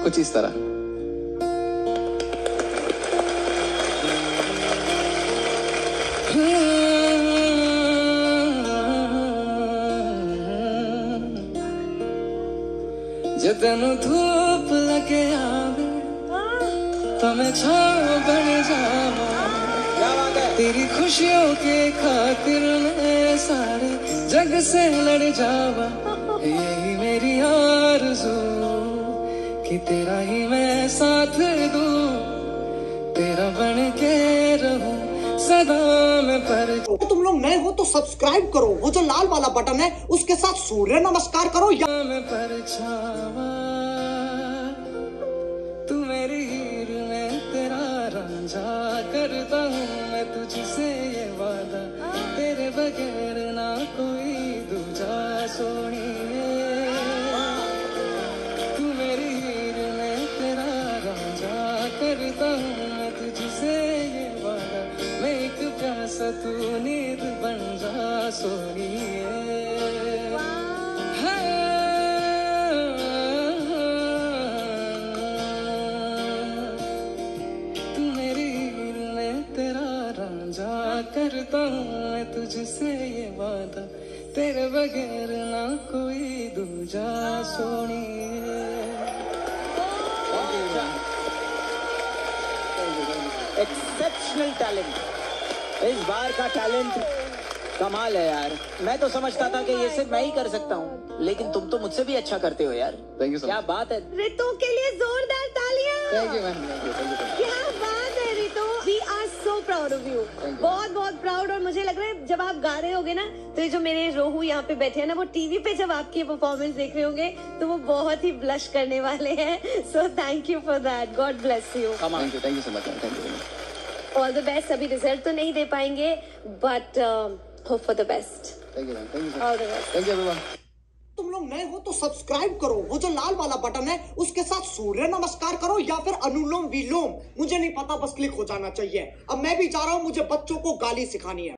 कुछ इस तरह। जे तेनू धूप लगे आवे तो मैं छाँव बन जावा, तेरी खुशियों के खातिर मैं सारे जग से लड़ जावा। यही मेरी आरज़ू कि तेरा ही मैं साथ दूं, तेरा बन के रहूं सदा मैं पर। तुम लोग नए हो तो सब्सक्राइब करो, वो जो लाल वाला बटन है उसके साथ सूर्य नमस्कार करो। मैं परछावा तू मेरी हीर में तेरा रांझा, करता हूँ मैं तुझसे ये वादा, तेरे बगैर ना कोई दूजा सोनिए। तू मेरी हीर में तेरा रांझा, करता हूँ मैं तुझसे ये वादा, मैं एक प्यासा तू नींद बन जा सोनिए। करता हूँ मैं तुझसे ये वादा, तेरे बगैर ना कोई दूजा सोनिए। एक्सेप्शनल टैलेंट, इस बार का टैलेंट कमाल है यार। मैं तो समझता था कि ये सिर्फ मैं ही कर सकता हूँ, लेकिन तुम तो मुझसे भी अच्छा करते हो यार। Thank you so much. क्या बात है। रितु के लिए जोरदार तालियां। Thank you ma'am, thank you. क्या बात है Ritu, we are so proud of you, बहुत बहुत प्राउड। और मुझे लग रहा है जब आप गा रहे होगे ना, तो ये जो मेरे रोहू यहाँ पे बैठे हैं ना, वो टीवी पे जब आपकी परफॉर्मेंस देख रहे होंगे तो वो बहुत ही ब्लश करने वाले हैं। So thank you for that, God bless you. Thank you so much, thank you. All the best. अभी रिजल्ट तो नहीं दे पाएंगे, but hope for the best. Thank you, thank you, all the best. Thank you everyone. तुम लोग नए हो तो सब्सक्राइब करो, वो जो लाल वाला बटन है उसके साथ सूर्य नमस्कार करो या फिर अनुलोम विलोम, मुझे नहीं पता, बस क्लिक हो जाना चाहिए। अब मैं भी जा रहा हूँ, मुझे बच्चों को गाली सिखानी है।